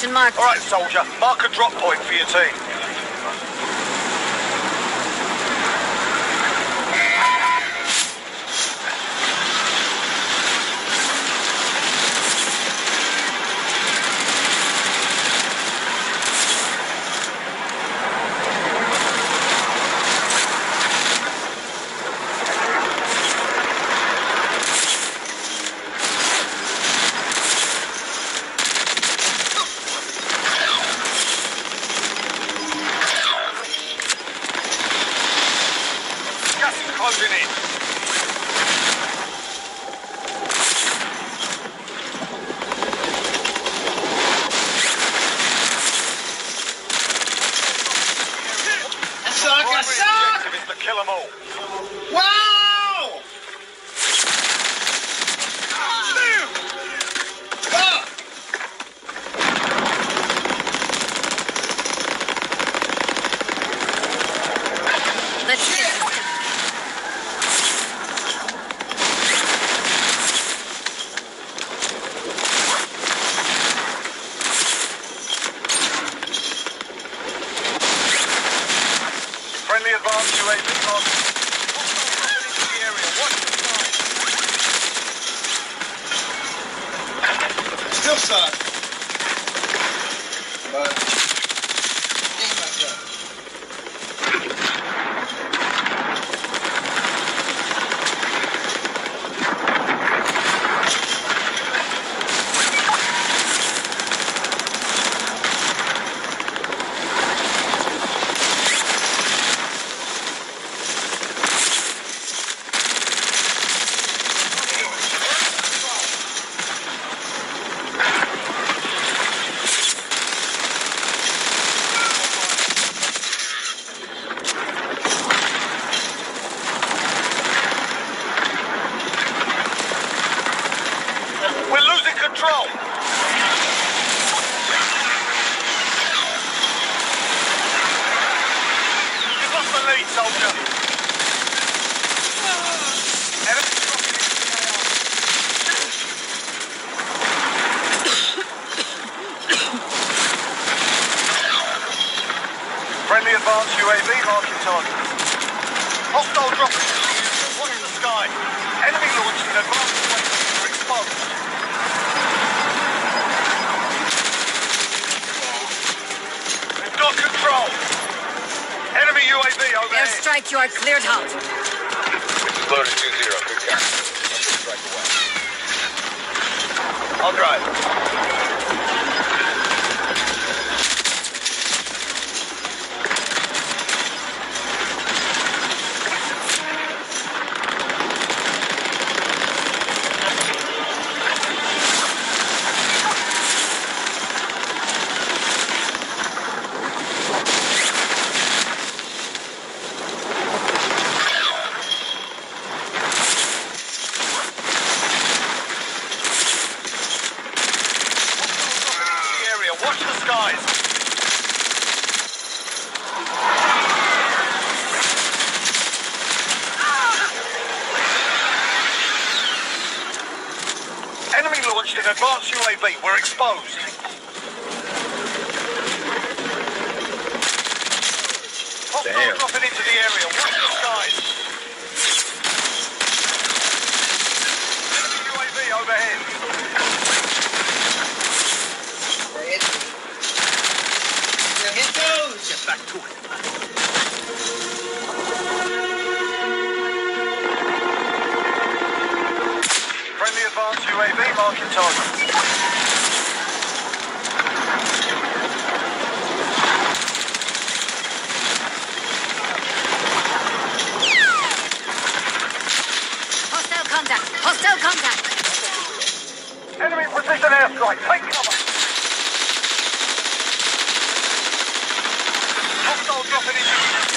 Location marked. All right, soldier. Mark a drop point for your team. Closing in. Suck! Objective is to kill them all. Wow! Let's get this done. Friendly advanced UAV on. Into the area. Watch the sky. Still suck. But game myself. We're losing control. You've lost the lead, soldier. Enemy dropping into the AR. Friendly advanced UAV marking target. Hostile dropping into the area. Watch the sky. Enemy launched an advanced UAV. Exposed. We've got control. Enemy UAV overhead. Airstrike, you are cleared hot. Loaded 2-0. Good catch. Strike away. I'll drive. Watch the skies. Enemy launched an advanced UAV. We're exposed. Hostile dropping into the area. Watch the skies. Enemy UAV overhead. Hit those! Get back to it. Friendly advanced UAV marking target. Hostile contact. Hostile contact. Enemy precision airstrike. Take cover. Hostile dropping into the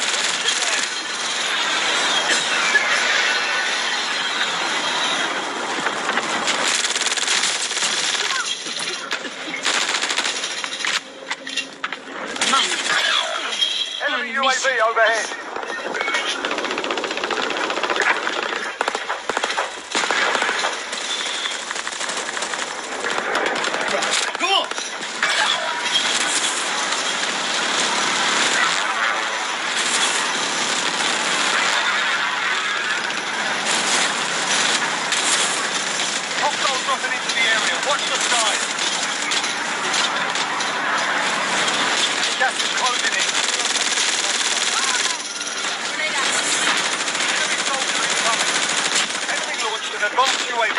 Enemy UAV overhead. Go on! Watch the skies. Gas is closing in. Grenade out. Enemy soldier incoming. Enemy launched an advanced UAV.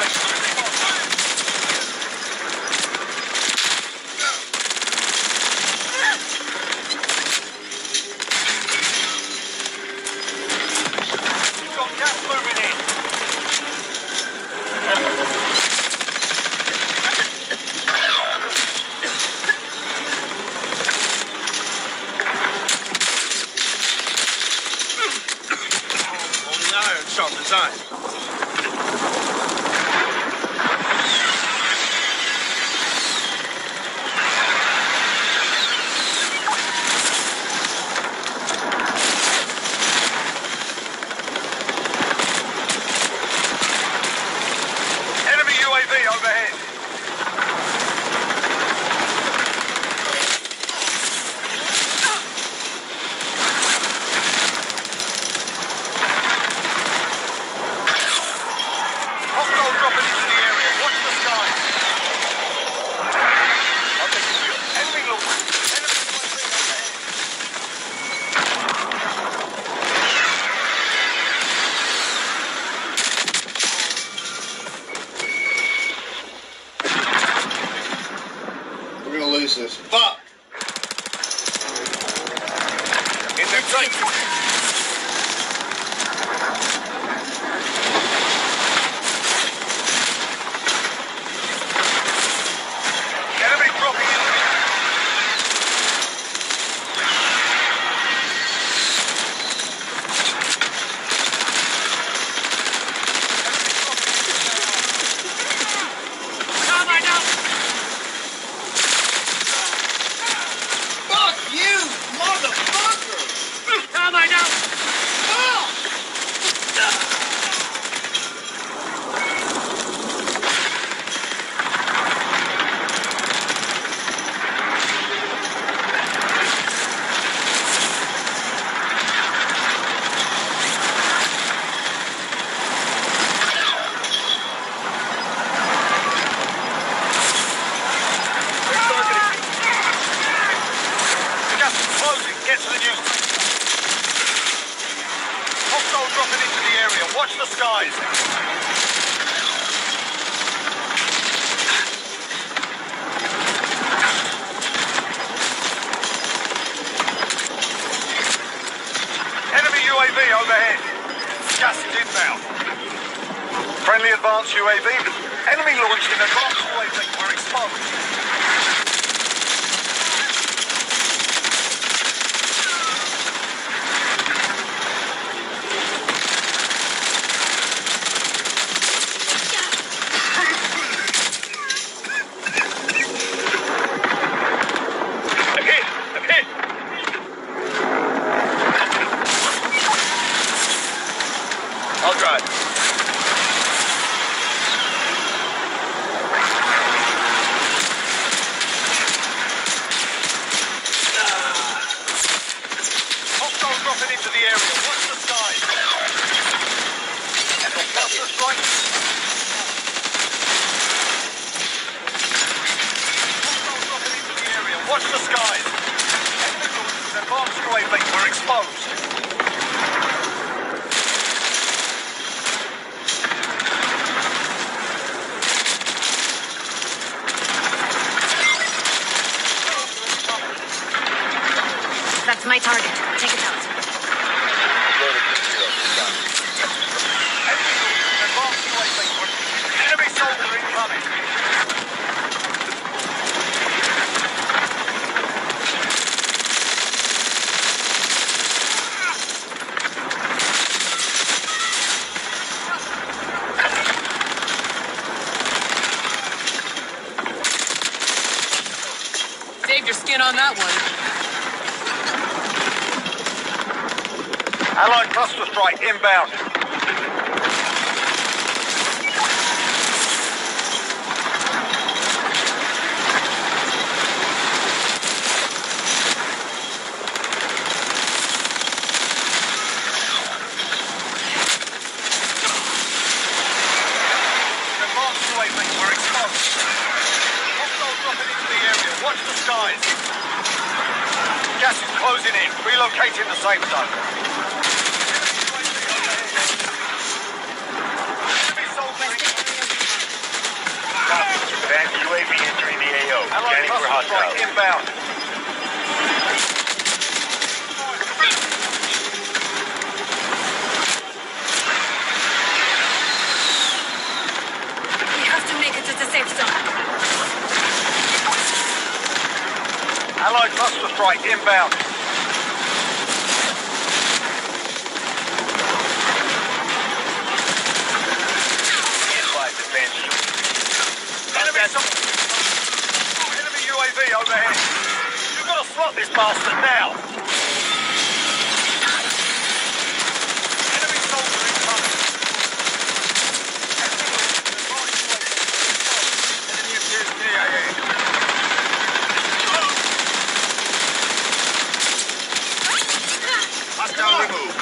We've got gas moving in. Only iron sharpens iron. Enemy UAV overhead. Hostile dropping into the area. Watch the sky. I'll take you. Enemy launch. Enemy UAV overhead. We're gonna lose this. Fuck! In the tank. Enemy dropping in. Cover now. Fuck you, motherfucker! Cover now. Fuck! Gas is closing. Get to the news. Hostile dropping into the area. Watch the skies. Enemy UAV overhead. Gas is inbound. Friendly advanced UAV. Enemy launched an advanced UAV. We're exposed. Hit! I'll drive. Hostile dropping into the area. Watch the skies. And the cluster strike. Hostile dropping into the area. Watch the skies. Enemy launches an advanced UAV. We're exposed. That's my target. Take it out. Enemy soldier incoming. Saved your skin on that one. Allied cluster strike inbound. Advanced UAV, we're exposed. dropping into the area. Watch the skies. Gas is closing in. Relocating the safe zone. Enemy soldiers. Copy. Advanced UAV entering the AO. Allied Scanning for cluster strike hostiles. inbound. We have to make it to the safe zone. Allied cluster strike inbound. Advised advanced Enemy UAV overhead. You've got to slot this bastard now. Enemy soldier incoming. Enemy appears near ahead. hostile removed.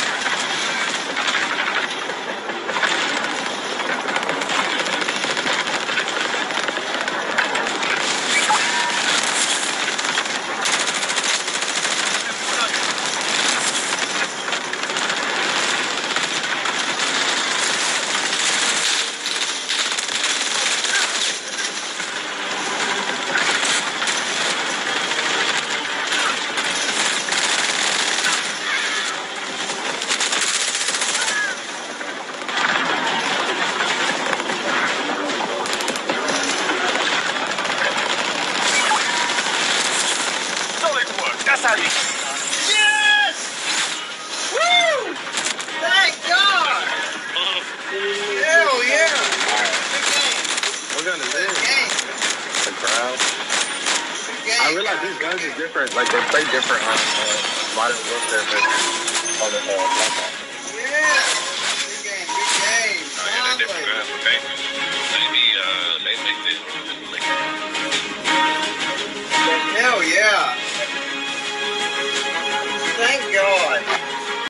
Solid work. That's how you... Yes! Woo! Thank God! Hell yeah! Good game. We're gonna Good live. game. The crowd. Good game. I realize these guns are different. Like they play different on Modern Warfare versus on the Black Ops.